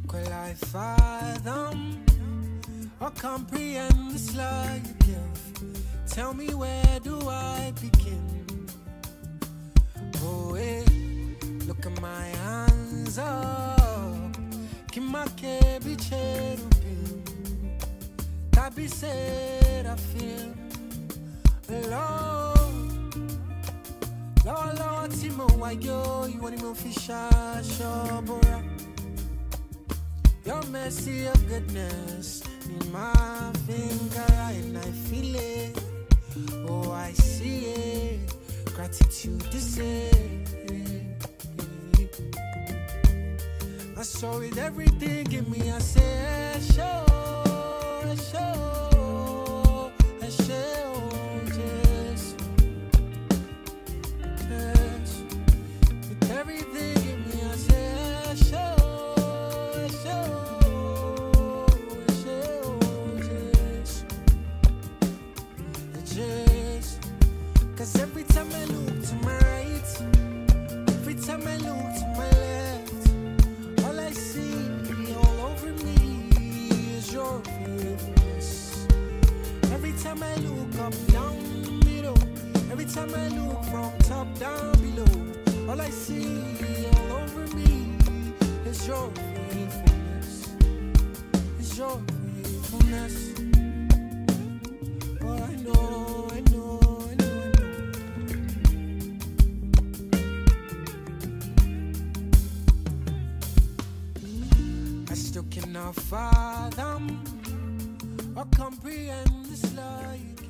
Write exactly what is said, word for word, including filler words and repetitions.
Will I fathom or comprehend this love you give? Tell me, where do I begin? Oh, hey, look at my hands up. Kimake bicherubim. Tabi said I feel alone. Lord, Lord, Timo, why yo? You want him fish, Shobora. Your mercy, your goodness in my finger, and I feel it. Oh, I see it. Gratitude this is. I saw it, everything give me a say, show, show, show, yes, yes. With everything give me a say, show. Cause every time I look to my right, every time I look to my left, all I see all over me is your faithfulness. Every time I look up, down, middle, every time I look from top down below, all I see all over me is your faithfulness, is your faithfulness. Oh, I know, I know. I still cannot fathom or comprehend this love.